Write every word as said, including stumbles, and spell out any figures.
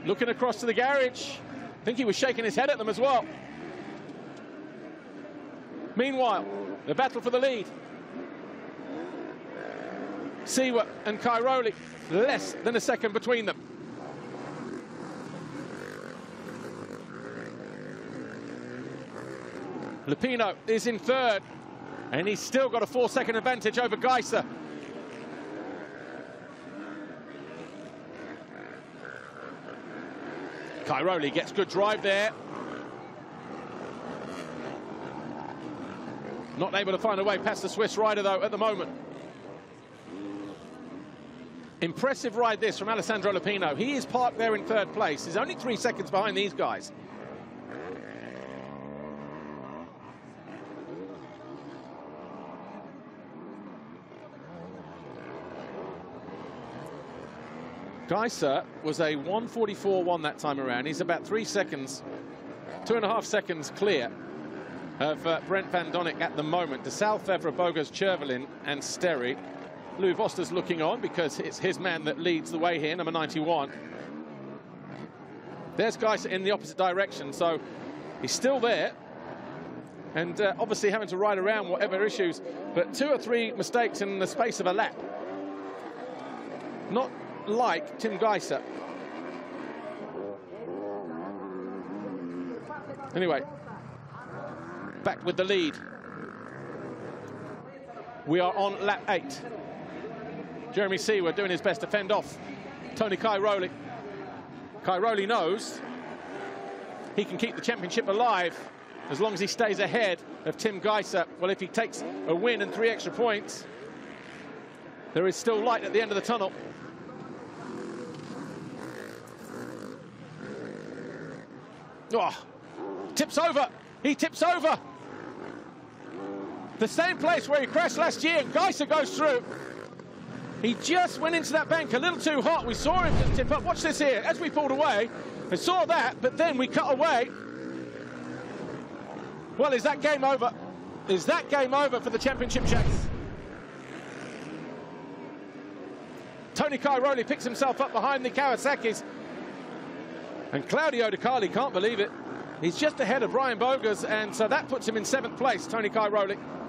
looking across to the garage. I think he was shaking his head at them as well. Meanwhile, the battle for the lead. Seewer and Cairoli, less than a second between them. Lupino is in third, and he's still got a four-second advantage over Geiser. Cairoli gets good drive there. Not able to find a way past the Swiss rider, though, at the moment. Impressive ride this from Alessandro Lupino. He is parked there in third place. He's only three seconds behind these guys. Geiser was a one forty-four one that time around. He's about three seconds, two and a half seconds clear of uh, Brent van Donek at the moment. De Salfevre, Bogas, Chervelin and Sterry. Lou Voster's looking on because it's his man that leads the way here, number ninety-one. There's Geiser in the opposite direction, so he's still there. And uh, obviously having to ride around whatever issues, but two or three mistakes in the space of a lap. Not like Tim Geiser. Anyway, back with the lead. We are on lap eight. Jeremy Seewer doing his best to fend off Tony Cairoli. Cairoli knows he can keep the championship alive as long as he stays ahead of Tim Geiser. Well, if he takes a win and three extra points, there is still light at the end of the tunnel. Oh, tips over. He tips over. The same place where he crashed last year. Geiser goes through. He just went into that bank a little too hot. We saw him just tip up. Watch this here. As we pulled away, I saw that, but then we cut away. Well, is that game over? Is that game over for the championship chase? Tony Cairoli picks himself up behind the Kawasaki's. And Claudio De Carli can't believe it. He's just ahead of Brian Bogas, and so that puts him in seventh place, Tony Cairoli.